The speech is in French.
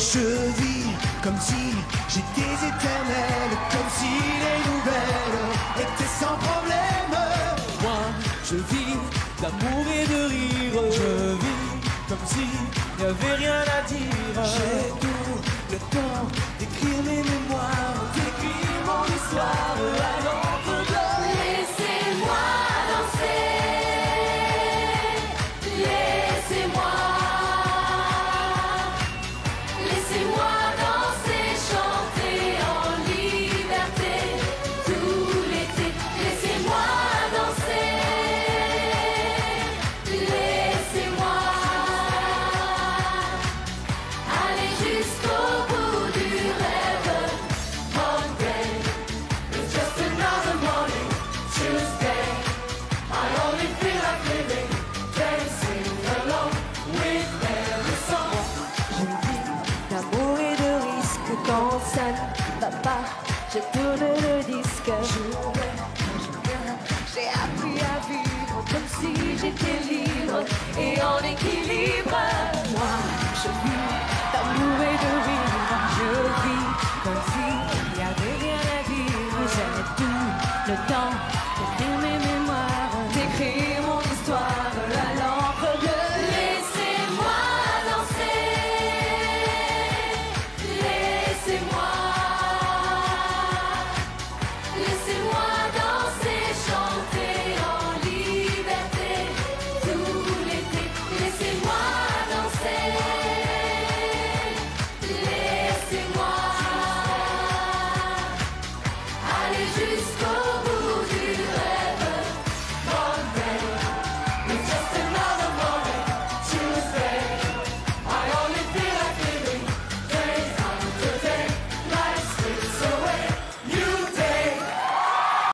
Je vis comme si j'étais éternel, comme si les nouvelles étaient sans problème. Moi, je vis d'amour et de rire. Je vis comme s'il n'y avait rien à dire. J'ai tout le temps d'écrire mes mémoires, d'écrire mon histoire à l'encre blanche. Laissez-moi danser, laissez-moi, laissez-moi danser, chanter en liberté tout l'été. Laissez-moi danser, laissez-moi aller jusqu'au bout du rêve. Monday is just another morning. Tuesday, I only feel like living, dancing along with every song. Je vis d'amour et de risque. Quand ça ne va pas, je tourne le disque. J'ai appris à vivre comme si j'étais libre et en équilibre.